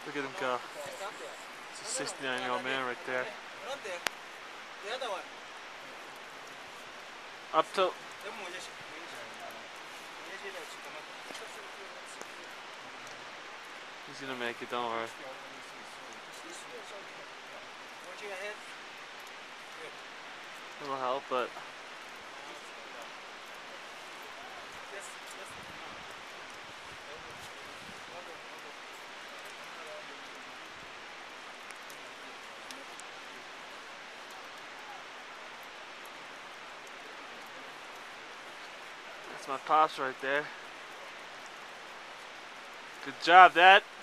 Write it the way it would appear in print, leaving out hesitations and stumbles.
Look at him go. It's a 69-year-old man right there. The other one. Up to. He's gonna make it, don't worry. Watching ahead. It'll help, but. That's my pops right there. Good job, Dad.